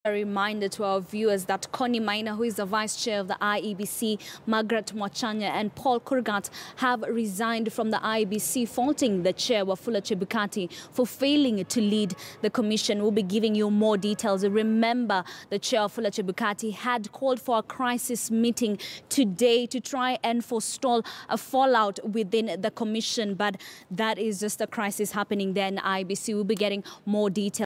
A reminder to our viewers that Connie Maina, who is the Vice Chair of the IEBC, Margaret Mwachanya and Paul Kurgat have resigned from the IEBC, faulting the Chair, Wafula Chebukati, for failing to lead the Commission. We'll be giving you more details. Remember, the Chair, Wafula Chebukati, had called for a crisis meeting today to try and forestall a fallout within the Commission, but that is just a crisis happening there in IEBC. We'll be getting more details.